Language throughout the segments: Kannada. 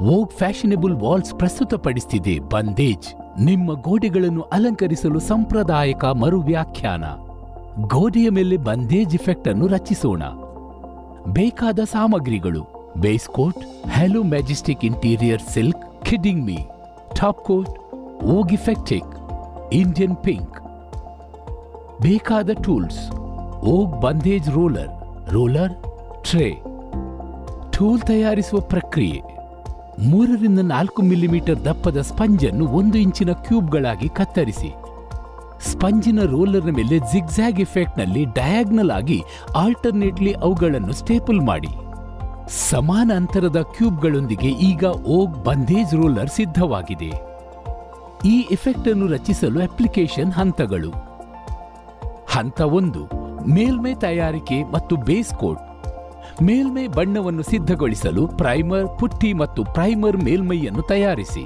ವೋಗ್ ಫ್ಯಾಷನಬಲ್ ವಾಲ್ಸ್ ಪ್ರಸ್ತುತಪಡಿಸುತ್ತಿದೆ ಬಂದೇಜ್, ನಿಮ್ಮ ಗೋಡೆಗಳನ್ನು ಅಲಂಕರಿಸಲು ಸಾಂಪ್ರದಾಯಿಕ ಮರು ವ್ಯಾಖ್ಯಾನ. ಗೋಡೆಯ ಮೇಲೆ ಬಂದೇಜ್ ಇಫೆಕ್ಟ್ ಅನ್ನು ರಚಿಸೋಣ. ಬೇಕಾದ ಸಾಮಗ್ರಿಗಳು: base coat, Halo Majestic interior silk, kidding me, top coat, Vogue ಇಫೆಕ್ಟಿಕ್, ಇಂಡಿಯನ್ ಪಿಂಕ್. ಬೇಕಾದ tools: Vogue bandage roller, tray. Tool ತಯಾರಿಸುವ ಪ್ರಕ್ರಿಯೆ: 3 ರಿಂದ 4 ಮಿಲಿಮೀಟರ್ ದಪ್ಪದ ಸ್ಪಂಜ್ ಅನ್ನು 1 ಇಂಚಿನ ಕ್ಯೂಬ್ಗಳಾಗಿ ಕತ್ತರಿಸಿ. ಸ್ಪಂಜಿನ ರೋಲರ್ನ ಮೇಲೆ ಜಿಗ್ಜ್ಯಾಗ್ ಇಫೆಕ್ಟ್ ನಲ್ಲಿ ಡಯಾಗ್ನಲ್ ಆಗಿ ಆಲ್ಟರ್ನೇಟ್ಲಿ ಅವುಗಳನ್ನು ಸ್ಟೇಪಲ್ ಮಾಡಿ. ಸಮಾನ ಅಂತರದ ಕ್ಯೂಬ್ಗಳೊಂದಿಗೆ ಈಗ ವೋಗ್ ಬಂದೇಜ್ ರೋಲರ್ ಸಿದ್ಧವಾಗಿದೆ. ಈ ಇಫೆಕ್ಟ್ ಅನ್ನು ರಚಿಸಲು ಅಪ್ಲಿಕೇಶನ್ ಹಂತಗಳು: ಹಂತ 1, ಮೇಲ್ಮೈ ತಯಾರಿಕೆ ಮತ್ತು ಬೇಸ್ ಕೋಟ್. ಮೇಲ್ಮೈ ಬಣ್ಣವನ್ನು ಸಿದ್ಧಗೊಳಿಸಲು ಪ್ರೈಮರ್, ಪುಟ್ಟಿ ಮತ್ತು ಪ್ರೈಮರ್ ಮೇಲ್ಮೈಯನ್ನು ತಯಾರಿಸಿ.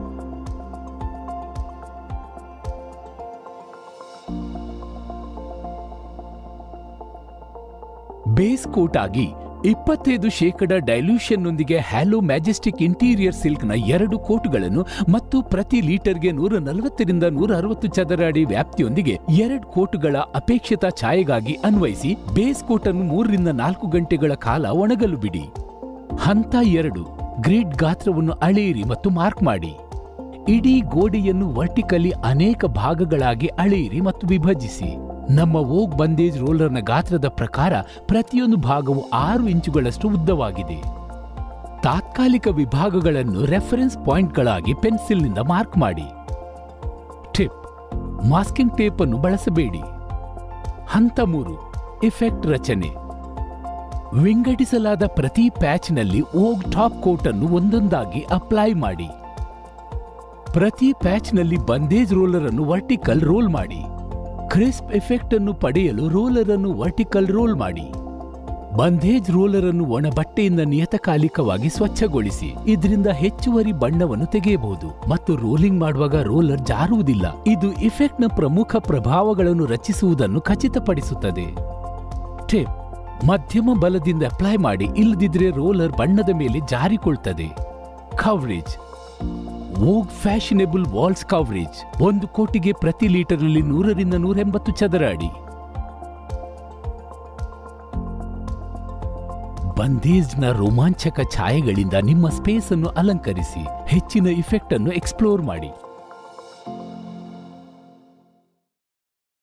ಬೇಸ್ ಕೋಟ್ ಆಗಿ 25% ಡೈಲ್ಯೂಷನ್ನೊಂದಿಗೆ ಹ್ಯಾಲೋ ಮ್ಯಾಜೆಸ್ಟಿಕ್ ಇಂಟೀರಿಯರ್ ಸಿಲ್ಕ್ನ 2 ಕೋಟ್ಗಳನ್ನು ಮತ್ತು ಪ್ರತಿ ಲೀಟರ್ಗೆ 140 ರಿಂದ 160 ಚದರ ಅಡಿ ವ್ಯಾಪ್ತಿಯೊಂದಿಗೆ 2 ಕೋಟ್ಗಳ ಅಪೇಕ್ಷಿತ ಛಾಯೆಗಾಗಿ ಅನ್ವಯಿಸಿ ಬೇಸ್ ಕೋಟ್ ಅನ್ನು 3 ರಿಂದ 4 ಗಂಟೆಗಳ ಕಾಲ ಒಣಗಲು ಬಿಡಿ. ಹಂತ 2, ಗ್ರಿಡ್ ಗಾತ್ರವನ್ನು ಅಳೆಯಿರಿ ಮತ್ತು ಮಾರ್ಕ್ ಮಾಡಿ. ಇಡೀ ಗೋಡೆಯನ್ನು ವರ್ಟಿಕಲಿ ಅನೇಕ ಭಾಗಗಳಾಗಿ ಅಳೆಯಿರಿ ಮತ್ತು ವಿಭಜಿಸಿ. ನಮ್ಮ ವೋಗ್ ಬಂದೇಜ್ ರೋಲರ್ನ ಗಾತ್ರದ ಪ್ರಕಾರ ಪ್ರತಿಯೊಂದು ಭಾಗವು 6 ಇಂಚುಗಳಷ್ಟು ಉದ್ದವಾಗಿದೆ. ತಾತ್ಕಾಲಿಕ ವಿಭಾಗಗಳನ್ನು ರೆಫರೆನ್ಸ್ ಪಾಯಿಂಟ್ಗಳಾಗಿ ಪೆನ್ಸಿಲ್ನಿಂದ ಮಾರ್ಕ್ ಮಾಡಿ. ಟಿಪ್: ಮಾಸ್ಕಿಂಗ್ ಟೇಪ್ ಅನ್ನು ಬಳಸಬೇಡಿ. ಹಂತ 3, ಇಫೆಕ್ಟ್ ರಚನೆ. ವಿಂಗಡಿಸಲಾದ ಪ್ರತಿ ಪ್ಯಾಚ್ನಲ್ಲಿ ವೋಗ್ ಟಾಪ್ ಕೋಟ್ ಅನ್ನು ಒಂದೊಂದಾಗಿ ಅಪ್ಲೈ ಮಾಡಿ. ಪ್ರತಿ ಪ್ಯಾಚ್ನಲ್ಲಿ ಬಂದೇಜ್ ರೋಲರ್ ಅನ್ನು ವರ್ಟಿಕಲ್ ರೋಲ್ ಮಾಡಿ. ಕ್ರಿಸ್ಪ್ ಎಫೆಕ್ಟ್ ಅನ್ನು ಪಡೆಯಲು ರೋಲರ್ ಅನ್ನು ವರ್ಟಿಕಲ್ ರೋಲ್ ಮಾಡಿ. ಬಂದೇಜ್ ರೋಲರ್ ಅನ್ನು ಒಣ ಬಟ್ಟೆಯಿಂದ ನಿಯತಕಾಲಿಕವಾಗಿ ಸ್ವಚ್ಛಗೊಳಿಸಿ. ಇದರಿಂದ ಹೆಚ್ಚುವರಿ ಬಣ್ಣವನ್ನು ತೆಗೆಯಬಹುದು ಮತ್ತು ರೋಲಿಂಗ್ ಮಾಡುವಾಗ ರೋಲರ್ ಜಾರುವುದಿಲ್ಲ. ಇದು ಇಫೆಕ್ಟ್ನ ಪ್ರಮುಖ ಪ್ರಭಾವಗಳನ್ನು ರಚಿಸುವುದನ್ನು ಖಚಿತಪಡಿಸುತ್ತದೆ. ಟಿಪ್: ಮಧ್ಯಮ ಬಲದಿಂದ ಅಪ್ಲೈ ಮಾಡಿ, ಇಲ್ಲದಿದ್ದರೆ ರೋಲರ್ ಬಣ್ಣದ ಮೇಲೆ ಜಾರಿಕೊಳ್ತದೆ. Coverage: Vogue fashionable walls coverage 1 ಕೋಟಿಗೆ ಪ್ರತಿ ಲೀಟರ್ನಲ್ಲಿ 100 ರಿಂದ 180 ಚದರ ಅಡಿ. ಬಂದೇಜ್ನ ರೋಮಾಂಚಕ ಛಾಯೆಗಳಿಂದ ನಿಮ್ಮ ಸ್ಪೇಸ್ ಅನ್ನು ಅಲಂಕರಿಸಿ. ಹೆಚ್ಚಿನ ಇಫೆಕ್ಟ್ ಅನ್ನು ಎಕ್ಸ್ಪ್ಲೋರ್ ಮಾಡಿ.